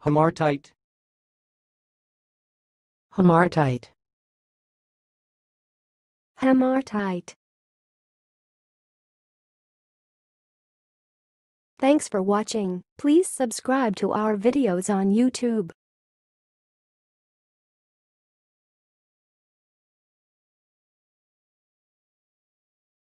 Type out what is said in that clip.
HAM-ar-tite. hamartite, HAM-ar-tite. Thanks for watching. Please subscribe to our videos on YouTube.